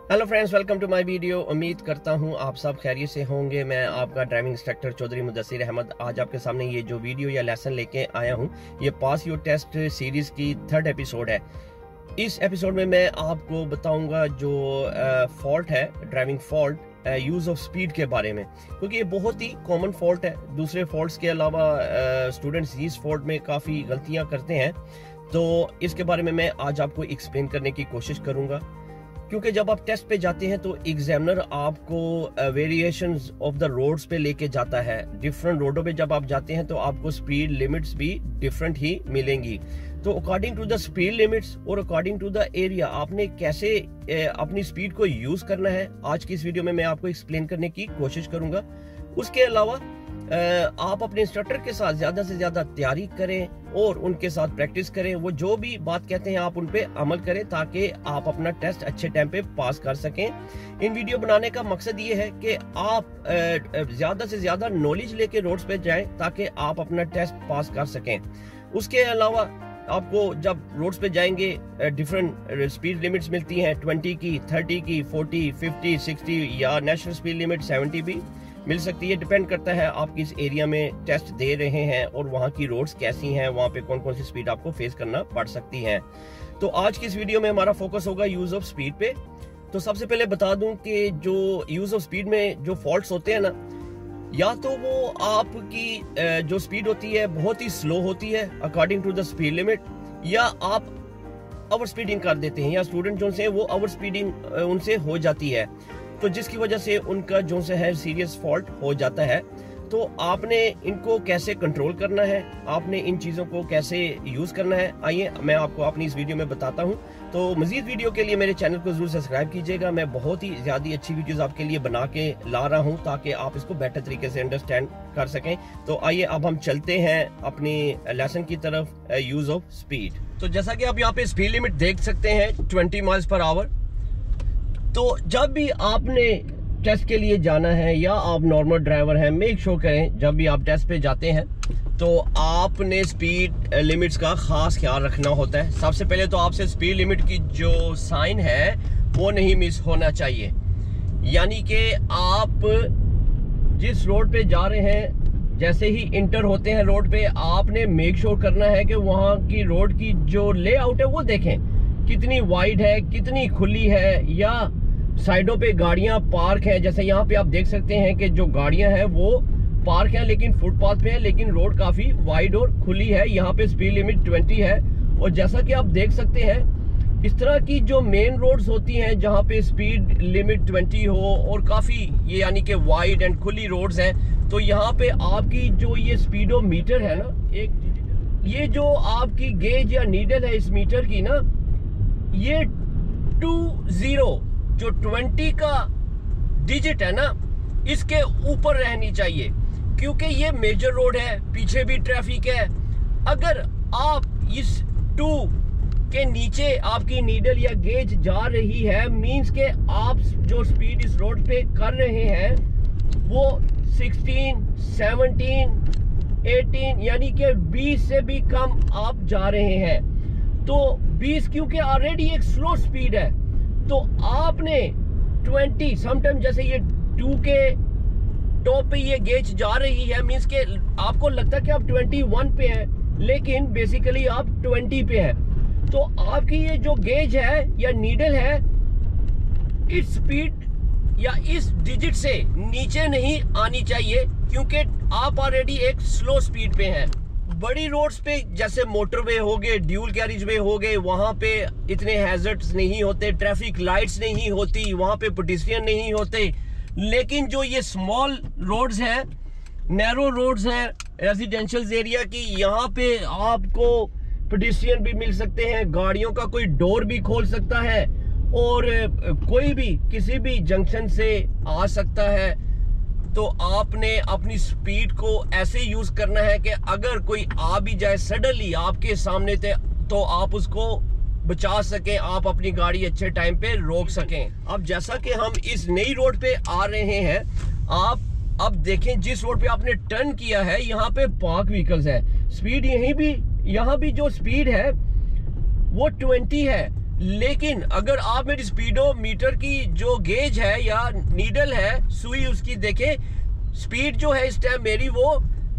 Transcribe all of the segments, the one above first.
Hello friends, welcome to my video. उम्मीद करता हूं आप सब खैरियत से होंगे। मैं आपका ड्राइविंग इंस्ट्रक्टर चौधरी मुदस्सिर अहमद आज आपके सामने ये जो वीडियो या लेसन लेके आया हूं, ये पास योर टेस्ट सीरीज की 3rd एपिसोड है। इस एपिसोड में मैं आपको बताऊंगा जो फॉल्ट है, driving fault, use of speed के बारे में, क्योंकि ये बहुत ही कॉमन फॉल्ट है। दूसरे फॉल्ट्स के अलावा स्टूडेंट्स इस फॉल्ट में काफ़ी गलतियां करते हैं, तो इसके बारे में मैं आज आपको एक्सप्लेन करने की कोशिश करूंगा। क्योंकि जब आप टेस्ट पे जाते हैं तो एग्जामिनर आपको वेरिएशंस ऑफ द रोड्स पे लेके जाता है। डिफरेंट रोडों पे जब आप जाते हैं तो आपको स्पीड लिमिट्स भी डिफरेंट ही मिलेंगी। तो according to the speed limits और अकॉर्डिंग टू द एरिया आपने कैसे अपनी स्पीड को यूज करना है, आज की इस वीडियो में मैं आपको एक्सप्लेन करने की कोशिश करूंगा। उसके अलावा आप अपने इंस्ट्रक्टर के साथ ज्यादा से ज्यादा तैयारी करें और उनके साथ प्रैक्टिस करें। वो जो भी बात कहते हैं आप उन पे अमल करें ताकि आप अपना टेस्ट अच्छे टाइम पे पास कर सकें। इन वीडियो बनाने का मकसद ये है कि आप ज्यादा से ज्यादा नॉलेज लेके रोड्स पे जाएं ताकि आप अपना टेस्ट पास कर सकें। उसके अलावा आपको जब रोड्स पे जाएंगे डिफरेंट स्पीड लिमिट्स मिलती हैं, 20 की, 30 की, 40, 50, 60 या नेशनल स्पीड लिमिट 70 भी मिल सकती है। डिपेंड करता है आप किस एरिया में टेस्ट दे रहे हैं और वहाँ की रोड्स कैसी हैं, वहाँ पे कौन कौन सी स्पीड आपको फेस करना पड़ सकती है। तो आज की इस वीडियो में हमारा फोकस होगा यूज ऑफ स्पीड पे। तो सबसे पहले बता दूं कि जो यूज ऑफ स्पीड में जो फॉल्ट्स होते हैं ना, या तो वो आपकी जो स्पीड होती है बहुत ही स्लो होती है according to the speed limit, या आप ओवर स्पीडिंग कर देते हैं, या स्टूडेंट जो से वो ओवर स्पीडिंग उनसे हो जाती है, तो जिसकी वजह से उनका जो से है सीरियस फॉल्ट हो जाता है। तो आपने इनको कैसे कंट्रोल करना है, आपने इन चीज़ों को कैसे यूज करना है, आइए मैं आपको अपनी इस वीडियो में बताता हूं। तो मजीद वीडियो के लिए मेरे चैनल को जरूर सब्सक्राइब कीजिएगा। मैं बहुत ही ज्यादा अच्छी वीडियोस आपके लिए बना के ला रहा हूं ताकि आप इसको बेटर तरीके से अंडरस्टैंड कर सकें। तो आइए अब हम चलते हैं अपनी लेसन की तरफ, यूज ऑफ स्पीड। तो जैसा कि आप यहाँ पे स्पीड लिमिट देख सकते हैं 20 माइल्स पर आवर। तो जब भी आपने टेस्ट के लिए जाना है या आप नॉर्मल ड्राइवर हैं, मेक श्योर करें जब भी आप टेस्ट पे जाते हैं तो आपने स्पीड लिमिट्स का खास ख्याल रखना होता है। सबसे पहले तो आपसे स्पीड लिमिट की जो साइन है वो नहीं मिस होना चाहिए, यानी कि आप जिस रोड पे जा रहे हैं जैसे ही इंटर होते हैं रोड पे, आपने मेक श्योर करना है कि वहाँ की रोड की जो लेआउट है वो देखें, कितनी वाइड है, कितनी खुली है, या साइडों पे गाड़ियां पार्क हैं। जैसे यहाँ पे आप देख सकते हैं कि जो गाड़ियां हैं वो पार्क हैं लेकिन फुटपाथ पे है, लेकिन रोड काफी वाइड और खुली है। यहाँ पे स्पीड लिमिट 20 है। और जैसा कि आप देख सकते हैं इस तरह की जो मेन रोड्स होती हैं जहाँ पे स्पीड लिमिट 20 हो और काफी ये यानी कि वाइड एंड खुली रोड्स हैं, तो यहाँ पे आपकी जो ये स्पीडोमीटर है ना, एक ये जो आपकी गेज या नीडल है इस मीटर की ना, ये 20 जो 20 का डिजिट है ना, इसके ऊपर रहनी चाहिए, क्योंकि ये मेजर रोड है, पीछे भी ट्रैफिक है। अगर आप इस 2 के नीचे आपकी नीडल या गेज जा रही है, मींस के आप जो स्पीड इस रोड पे कर रहे हैं वो 16, 17, 18 यानी कि 20 से भी कम आप जा रहे हैं। तो 20 क्योंकि ऑलरेडी एक स्लो स्पीड है, तो आपने 20 समटाइम जैसे ये 2 के टॉप पे ये गेज जा रही है, मींस के आपको लगता है कि आप 21 पे हैं लेकिन बेसिकली आप 20 पे हैं। तो आपकी ये जो गेज है या नीडल है इस स्पीड या इस डिजिट से नीचे नहीं आनी चाहिए, क्योंकि आप ऑलरेडी एक स्लो स्पीड पे हैं। बड़ी रोड्स पे जैसे मोटरवे हो गए, ड्यूल कैरिज वे हो गए, वहां पे इतने हैजर्ड्स नहीं होते, ट्रैफिक लाइट्स नहीं होती, वहां पे पेडिस्ट्रियन नहीं होते। लेकिन जो ये स्मॉल रोड्स हैं, नैरो रोड्स हैं रेजिडेंशियल एरिया की, यहाँ पे आपको पेडिस्ट्रियन भी मिल सकते हैं, गाड़ियों का कोई डोर भी खोल सकता है और कोई भी किसी भी जंक्शन से आ सकता है। तो आपने अपनी स्पीड को ऐसे यूज करना है कि अगर कोई आ भी जाए सडनली आपके सामने तो आप उसको बचा सकें, आप अपनी गाड़ी अच्छे टाइम पे रोक सकें। अब जैसा कि हम इस नई रोड पे आ रहे हैं, आप अब देखें जिस रोड पे आपने टर्न किया है यहाँ पे पार्क व्हीकल्स है। स्पीड यहाँ भी जो स्पीड है वो 20 है, लेकिन अगर आप मेरी स्पीडोमीटर की जो गेज है या नीडल है, सुई उसकी देखें, स्पीड जो है इस टाइम मेरी वो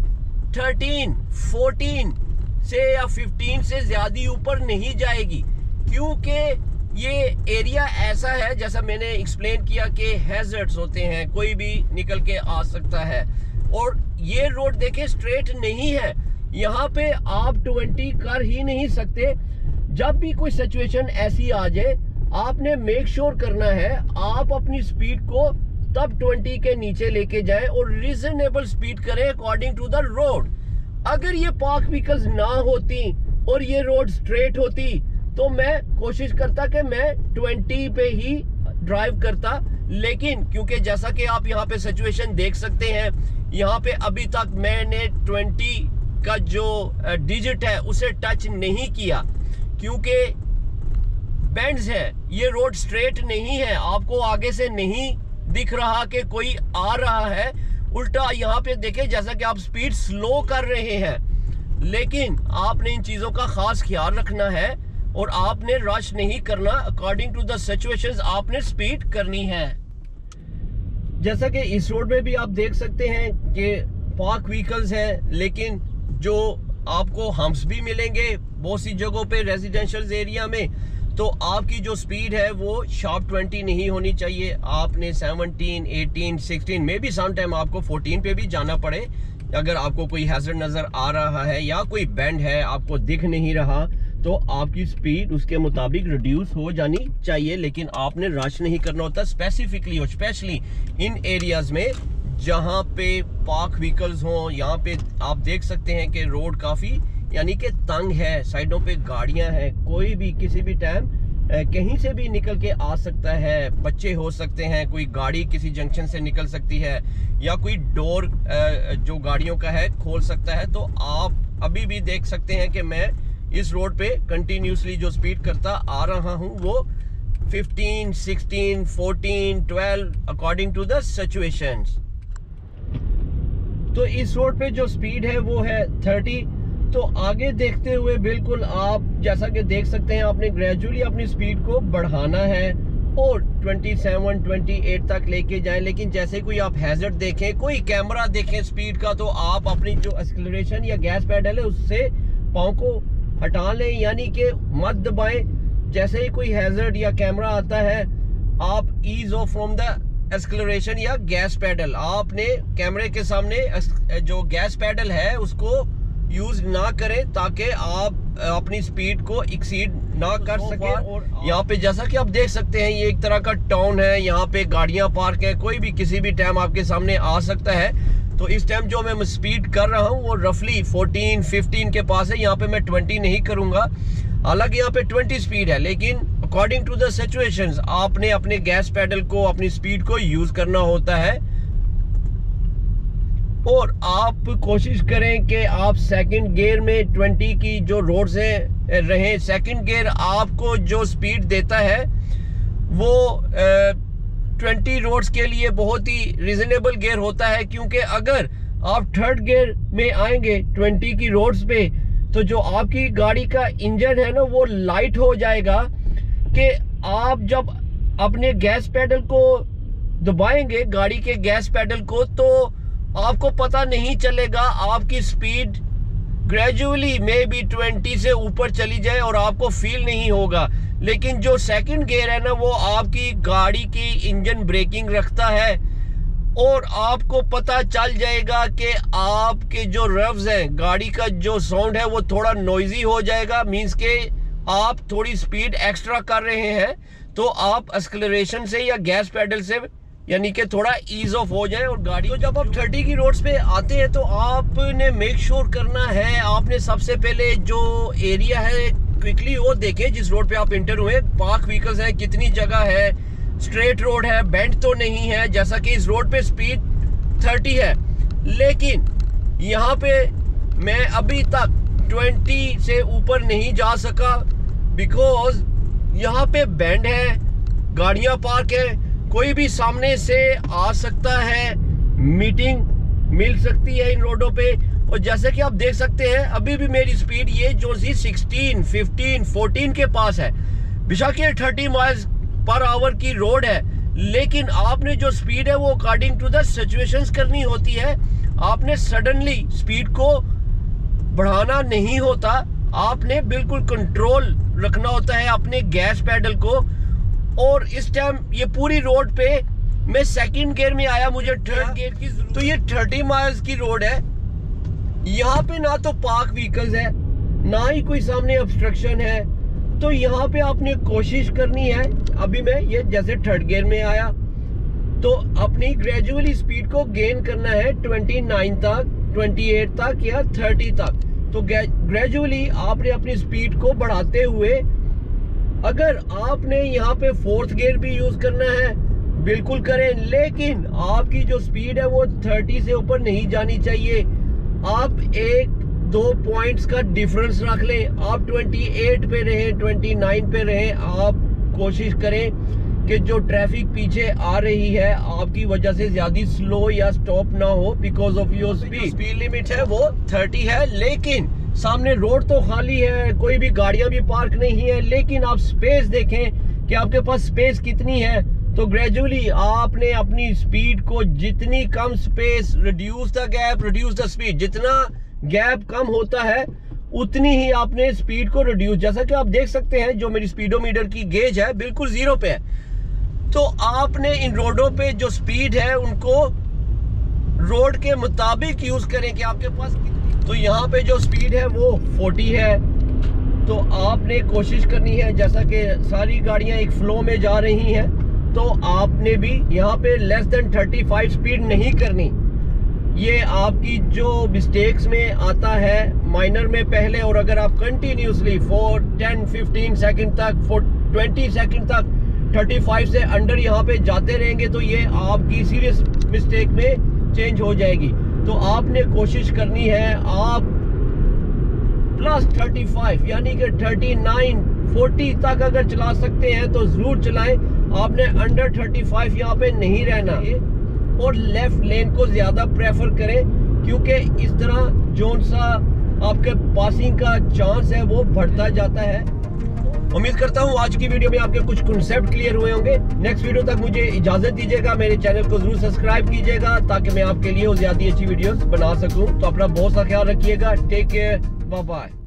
13, 14 से या 15 से ज्यादा ऊपर नहीं जाएगी, क्योंकि ये एरिया ऐसा है जैसा मैंने एक्सप्लेन किया कि हैजर्ड्स होते हैं, कोई भी निकल के आ सकता है। और ये रोड देखें स्ट्रेट नहीं है, यहाँ पे आप 20 कर ही नहीं सकते। जब भी कोई सिचुएशन ऐसी आ जाए, आपने मेक श्योर करना है आप अपनी स्पीड को तब 20 के नीचे लेके जाएं और रीजनेबल स्पीड करें अकॉर्डिंग टू द रोड। अगर ये पार्क व्हीकल्स ना होती और ये रोड स्ट्रेट होती तो मैं कोशिश करता कि मैं 20 पे ही ड्राइव करता, लेकिन क्योंकि जैसा कि आप यहाँ पे सिचुएशन देख सकते हैं, यहाँ पे अभी तक मैंने 20 का जो डिजिट है उसे टच नहीं किया, क्योंकि बेंड्स है, ये रोड स्ट्रेट नहीं है। आपको आगे से नहीं दिख रहा कि कोई आ रहा है, उल्टा यहाँ पे देखें जैसा कि आप स्पीड स्लो कर रहे हैं, लेकिन आपने इन चीजों का खास ख्याल रखना है और आपने रश नहीं करना। अकॉर्डिंग टू द सिचुएशंस आपने स्पीड करनी है। जैसा कि इस रोड में भी आप देख सकते हैं कि पार्क व्हीकल्स हैं, लेकिन जो आपको हम्प्स भी मिलेंगे बहुत सी जगहों पे रेजिडेंशियल एरिया में, तो आपकी जो स्पीड है वो शार्प 20 नहीं होनी चाहिए। आपने 17, 18, 16 में भी सम टाइम आपको 14 पे भी जाना पड़े। अगर आपको कोई हैजर्ड नजर आ रहा है या कोई बेंड है आपको दिख नहीं रहा, तो आपकी स्पीड उसके मुताबिक रिड्यूस हो जानी चाहिए, लेकिन आपने रश नहीं करना होता, स्पेसिफिकली और स्पेशली इन एरियाज में जहां पे पार्क व्हीकल्स हों। यहाँ पे आप देख सकते हैं कि रोड काफी यानी कि तंग है, साइडों पे गाड़ियां हैं, कोई भी किसी भी टाइम कहीं से भी निकल के आ सकता है, बच्चे हो सकते हैं, कोई गाड़ी किसी जंक्शन से निकल सकती है या कोई डोर जो गाड़ियों का है खोल सकता है। तो आप अभी भी देख सकते हैं कि मैं इस रोड पे कंटिन्यूसली जो स्पीड करता आ रहा हूं वो 15, 16, 14, 12 अकॉर्डिंग टू द सिचुएशंस। तो इस रोड पे जो स्पीड है वो है 30। तो आगे देखते हुए बिल्कुल आप जैसा कि देख सकते हैं आपने ग्रेजुअली अपनी स्पीड को बढ़ाना है और 27, 28 तक लेके जाएं। लेकिन जैसे कोई आप हैजर्ड देखें, कोई कैमरा देखें स्पीड का, तो आप अपनी जो एक्सीलरेशन या गैस पेडल है उससे पाँव को हटा लें, यानी कि मत दबाएं। जैसे ही कोई हैजर्ड या कैमरा आता है आप ease off from the acceleration या गैस पेडल, आपने कैमरे के सामने जो गैस पेडल है उसको यूज ना करें ताकि आप अपनी स्पीड को एक्सीड ना कर सकें। और यहाँ पे जैसा कि आप देख सकते हैं ये एक तरह का टाउन है, यहाँ पे गाड़ियां पार्क है, कोई भी किसी भी टाइम आपके सामने आ सकता है। तो इस टाइम जो मैं स्पीड कर रहा हूँ वो रफली 14, 15 के पास है। यहाँ पे मैं 20 नहीं करूंगा, हालांकि यहाँ पे 20 स्पीड है, लेकिन अकॉर्डिंग टू द सिचुएशंस आपने अपने गैस पेडल को अपनी स्पीड को यूज करना होता है। और आप कोशिश करें कि आप सेकंड गियर में 20 की जो रोड्स हैं रहे। सेकंड गियर आपको जो स्पीड देता है वो 20 रोड्स के लिए बहुत ही रीजनेबल गियर होता है, क्योंकि अगर आप थर्ड गियर में आएंगे 20 की रोड्स पे तो जो आपकी गाड़ी का इंजन है ना वो लाइट हो जाएगा कि आप जब अपने गैस पेडल को दबाएंगे गाड़ी के गैस पेडल को, तो आपको पता नहीं चलेगा, आपकी स्पीड ग्रेजुअली मे बी 20 से ऊपर चली जाए और आपको फील नहीं होगा। लेकिन जो सेकंड गियर है ना वो आपकी गाड़ी की इंजन ब्रेकिंग रखता है और आपको पता चल जाएगा कि आपके जो रेव्स हैं, गाड़ी का जो साउंड है वो थोड़ा नॉइजी हो जाएगा, मींस के आप थोड़ी स्पीड एक्स्ट्रा कर रहे हैं। तो आप एक्सेलरेशन से या गैस पेडल से यानी कि थोड़ा ईज ऑफ हो जाए और गाड़ी। तो जब आप 30 की रोड्स पे आते हैं तो आपने मेक श्योर करना है, आपने सबसे पहले जो एरिया है क्विकली वो देखें जिस रोड पे आप इंटर हुए, पार्क व्हीकल्स है, कितनी जगह है, स्ट्रेट रोड है, बेंड तो नहीं है। जैसा कि इस रोड पे स्पीड 30 है, लेकिन यहाँ पे मैं अभी तक 20 से ऊपर नहीं जा सका, बिकॉज यहाँ पे बेंड है, गाड़ियां पार्क है, कोई भी सामने से आ सकता है, मीटिंग मिल सकती है इन रोडों पे। और जैसे कि आप देख सकते हैं अभी भी मेरी स्पीड ये जो सी 16, 15, 14 के पास है। बेशक ये 30 माइल्स पर आवर की रोड है, लेकिन आपने जो स्पीड है वो अकॉर्डिंग टू द सिचुएशंस करनी होती है। आपने सडनली स्पीड को बढ़ाना नहीं होता, आपने बिल्कुल कंट्रोल रखना होता है अपने गैस पैडल को। और इस टाइम ये पूरी रोड पे मैं सेकंड गियर में आया, मुझे थर्ड गियर की जरूरत। तो ये 30 माइल्स की रोड है, यहाँ पे ना तो पार्क व्हीकल्स है, ना ही कोई सामने ऑब्स्ट्रक्शन है। तो यहाँ पे आपने कोशिश करनी है, अभी मैं ये जैसे थर्ड गियर में आया तो अपनी ग्रेजुअली स्पीड को गेन करना है 29 तक, 28 तक या 30 तक। तो ग्रेजुअली आपने अपनी स्पीड को बढ़ाते हुए, अगर आपने यहाँ पे फोर्थ गियर भी यूज करना है बिल्कुल करें, लेकिन आपकी जो स्पीड है वो 30 से ऊपर नहीं जानी चाहिए। आप 1-2 पॉइंट्स का डिफरेंस रख लें, आप 28 पे रहें, 29 पे रहें। आप कोशिश करें कि जो ट्रैफिक पीछे आ रही है आपकी वजह से ज्यादा स्लो या स्टॉप ना हो because of your speed. Speed limit है वो 30 है, लेकिन सामने रोड तो खाली है, कोई भी गाड़ियां भी पार्क नहीं है, लेकिन आप स्पेस देखें कि आपके पास स्पेस कितनी है। तो ग्रेजुअली आपने अपनी स्पीड को, जितनी कम space, reduce the gap, reduce the speed, जितना गैप कम होता है उतनी ही आपने स्पीड को रिड्यूस। जैसा कि आप देख सकते हैं जो मेरी स्पीडोमीटर की गेज है बिल्कुल 0 पे है। तो आपने इन रोडों पे जो स्पीड है उनको रोड के मुताबिक यूज करें कि आपके पास कितनी। तो यहाँ पे जो स्पीड है वो 40 है, तो आपने कोशिश करनी है, जैसा कि सारी गाड़ियां एक फ्लो में जा रही हैं, तो आपने भी यहाँ पे लेस देन 35 स्पीड नहीं करनी। ये आपकी जो मिस्टेक्स में आता है माइनर में पहले, और अगर आप कंटिन्यूसली 4, 10, 15 सेकंड तक, 20 सेकंड तक 35 से अंडर यहाँ पे जाते रहेंगे तो ये आपकी सीरियस मिस्टेक में चेंज हो जाएगी। तो आपने कोशिश करनी है आप प्लस 35 यानी कि 39, 40 तक अगर चला सकते हैं तो जरूर चलाएं। आपने अंडर 35 यहाँ पे नहीं रहना, और लेफ्ट लेन को ज्यादा प्रेफर करें, क्योंकि इस तरह जो सा आपके पासिंग का चांस है वो बढ़ता जाता है। उम्मीद करता हूँ आज की वीडियो में आपके कुछ कॉन्सेप्ट क्लियर हुए होंगे। नेक्स्ट वीडियो तक मुझे इजाजत दीजिएगा, मेरे चैनल को जरूर सब्सक्राइब कीजिएगा ताकि मैं आपके लिए ज्यादा अच्छी वीडियोस बना सकूं। तो अपना बहुत सा ख्याल रखिएगा। Take care, bye bye.